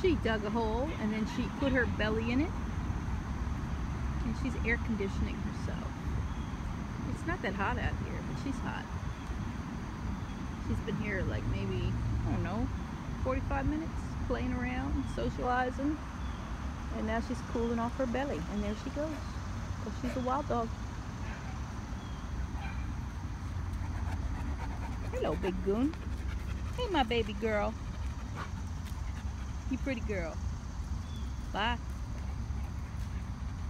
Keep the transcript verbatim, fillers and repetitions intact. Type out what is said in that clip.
She dug a hole and then she put her belly in it. And she's air conditioning herself. It's not that hot out here, but she's hot. She's been here like maybe, I don't know, forty-five minutes, playing around, socializing. And now she's cooling off her belly. And there she goes. Because she's a wild dog. Hello, big goon. Hey, my baby girl. You pretty girl. Bye.